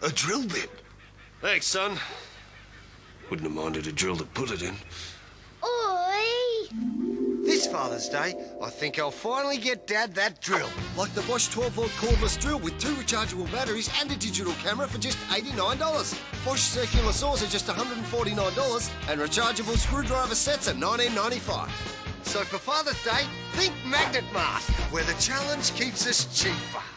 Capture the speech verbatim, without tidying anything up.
A drill bit. Thanks, son. Wouldn't have minded a drill to put it in. Oi! This Father's Day, I think I'll finally get Dad that drill. Like the Bosch twelve volt cordless drill with two rechargeable batteries and a digital camera for just eighty-nine dollars. Bosch circular saws are just one hundred forty-nine dollars and rechargeable screwdriver sets are nineteen ninety-five. So for Father's Day, think Magnet Mart, where the challenge keeps us cheaper.